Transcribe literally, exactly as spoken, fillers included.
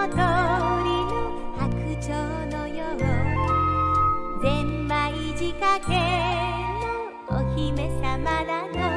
鳥の白鳥のよう、ゼンマイ仕掛けのお姫様なの。